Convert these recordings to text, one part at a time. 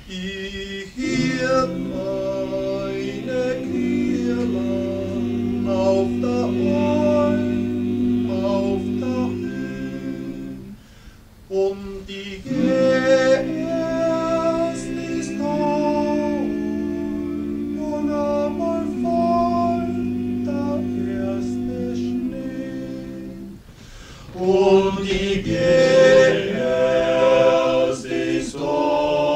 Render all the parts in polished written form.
Die Hirten eine Kirche auf der Alm, auf der Höhe, und die erst ist neu, und einmal fällt der erste Schnee, und die erst ist neu.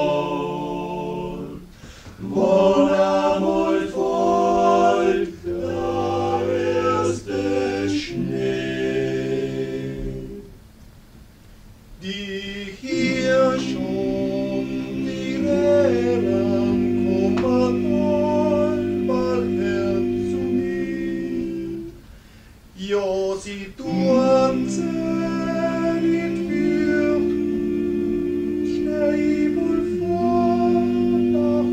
Die Hirschen, die Rehren kommen allbald her zu mir. Ja, sie tun sich nicht fürchten, steh ich wohl vor nach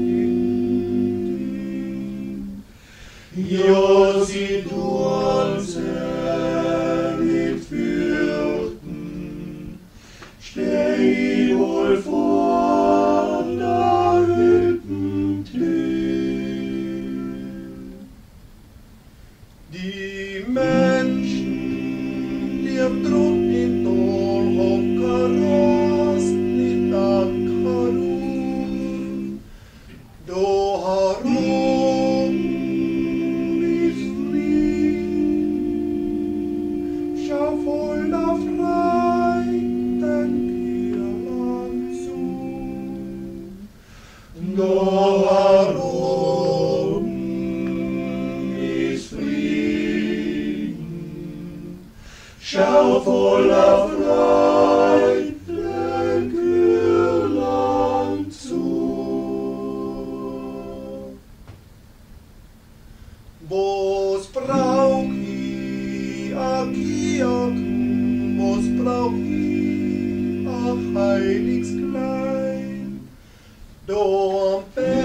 hinten. Ja, sie tun sich nicht fürchten, steh ich wohl vor der Hüttentür. Die Menschen, die am Trott in Tal hocken, rast nicht an Karun. Da herum ist Frieden, schau voll auf Freude den Kirland zu. Da herum ist Frieden, schau voller Freude den Kirland zu. Was brauch ich a Kirchen, was brauch ich a heiliges Kleid? Da am